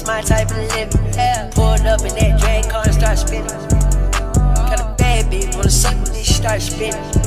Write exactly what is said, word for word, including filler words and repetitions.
my type of living. Yeah. Pulled up in that drag car and start spinning. Got a bad bitch, wanna suck me, she start spinning.